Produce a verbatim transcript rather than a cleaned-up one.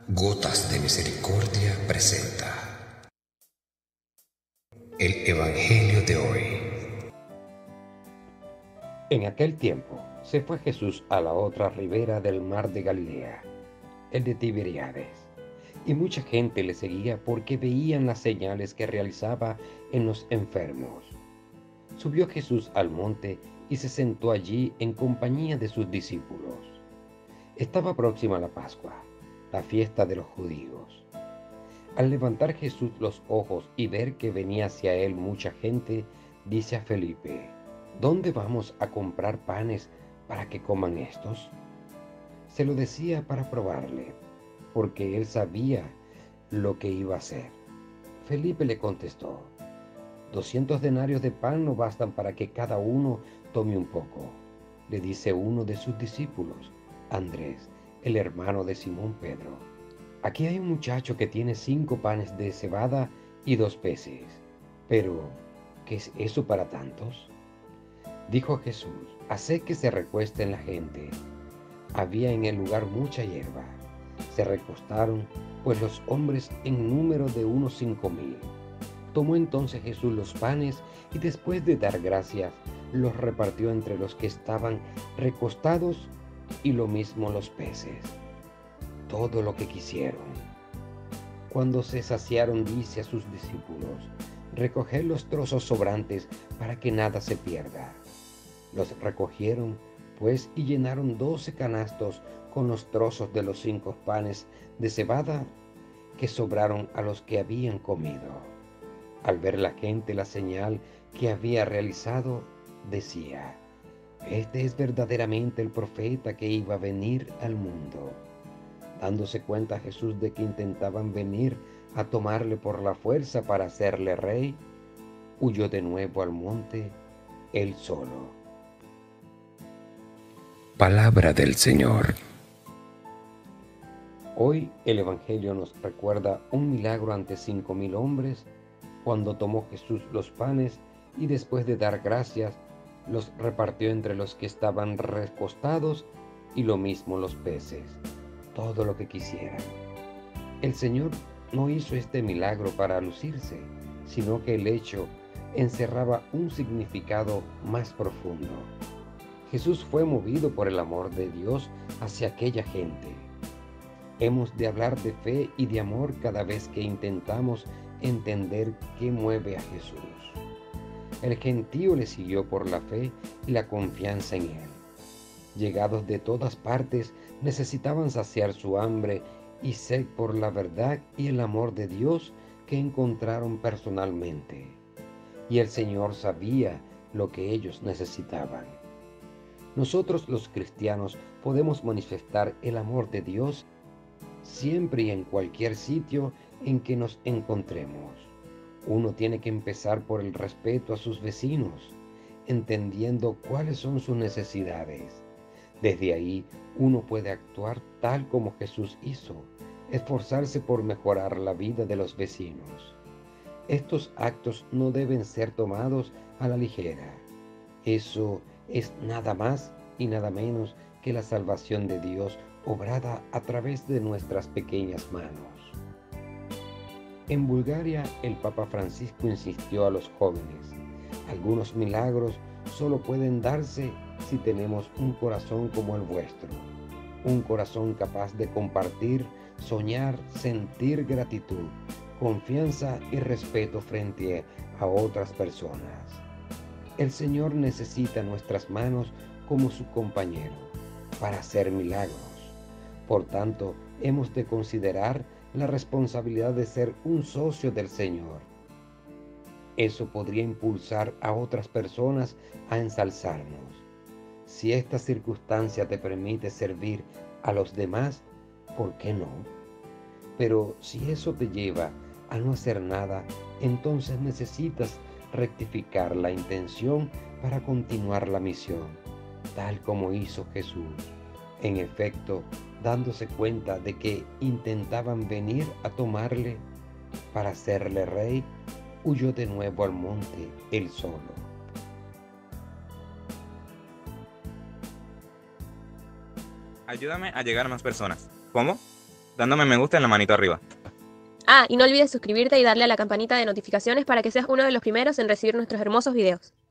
Gotas de Misericordia presenta el Evangelio de hoy. En aquel tiempo se fue Jesús a la otra ribera del mar de Galilea, el de Tiberíades, y mucha gente le seguía porque veían las señales que realizaba en los enfermos. Subió Jesús al monte y se sentó allí en compañía de sus discípulos. Estaba próxima la Pascua, la fiesta de los judíos. Al levantar Jesús los ojos y ver que venía hacia él mucha gente, dice a Felipe: ¿Dónde vamos a comprar panes para que coman estos? Se lo decía para probarle, porque él sabía lo que iba a hacer. Felipe le contestó: Doscientos denarios de pan no bastan para que cada uno tome un poco. Le dice uno de sus discípulos, Andrés, el hermano de Simón Pedro: Aquí hay un muchacho que tiene cinco panes de cebada y dos peces. Pero, ¿qué es eso para tantos? Dijo Jesús: haced que se recuesten la gente. Había en el lugar mucha hierba. Se recostaron, pues los hombres en número de unos cinco mil. Tomó entonces Jesús los panes y después de dar gracias, los repartió entre los que estaban recostados y lo mismo los peces. Todo lo que quisieron. Cuando se saciaron, dice a sus discípulos: recoged los trozos sobrantes para que nada se pierda. Los recogieron, pues, y llenaron doce canastos con los trozos de los cinco panes de cebada que sobraron a los que habían comido. Al ver la gente la señal que había realizado, decía: este es verdaderamente el profeta que iba a venir al mundo. Dándose cuenta Jesús de que intentaban venir a tomarle por la fuerza para hacerle rey, huyó de nuevo al monte, él solo. Palabra del Señor. Hoy el Evangelio nos recuerda un milagro ante cinco mil hombres, cuando tomó Jesús los panes y después de dar gracias, los repartió entre los que estaban recostados y lo mismo los peces, todo lo que quisieran. El Señor no hizo este milagro para lucirse, sino que el hecho encerraba un significado más profundo. Jesús fue movido por el amor de Dios hacia aquella gente. Hemos de hablar de fe y de amor cada vez que intentamos entender qué mueve a Jesús. El gentío le siguió por la fe y la confianza en él. Llegados de todas partes, necesitaban saciar su hambre y sed por la verdad y el amor de Dios que encontraron personalmente. Y el Señor sabía lo que ellos necesitaban. Nosotros los cristianos podemos manifestar el amor de Dios siempre y en cualquier sitio en que nos encontremos. Uno tiene que empezar por el respeto a sus vecinos, entendiendo cuáles son sus necesidades. Desde ahí uno puede actuar tal como Jesús hizo, esforzarse por mejorar la vida de los vecinos. Estos actos no deben ser tomados a la ligera. Eso es nada más y nada menos que la salvación de Dios obrada a través de nuestras pequeñas manos. En Bulgaria, el Papa Francisco insistió a los jóvenes: algunos milagros solo pueden darse si tenemos un corazón como el vuestro, un corazón capaz de compartir, soñar, sentir gratitud, confianza y respeto frente a otras personas. El Señor necesita nuestras manos como su compañero para hacer milagros. Por tanto, hemos de considerar la responsabilidad de ser un socio del Señor. Eso podría impulsar a otras personas a ensalzarnos. Si esta circunstancia te permite servir a los demás, ¿por qué no? Pero si eso te lleva a no hacer nada, entonces necesitas rectificar la intención para continuar la misión, tal como hizo Jesús. En efecto, dándose cuenta de que intentaban venir a tomarle para hacerle rey, huyó de nuevo al monte él solo. Ayúdame a llegar a más personas. ¿Cómo? dándome me gusta en la manito arriba. Ah, y no olvides suscribirte y darle a la campanita de notificaciones para que seas uno de los primeros en recibir nuestros hermosos videos.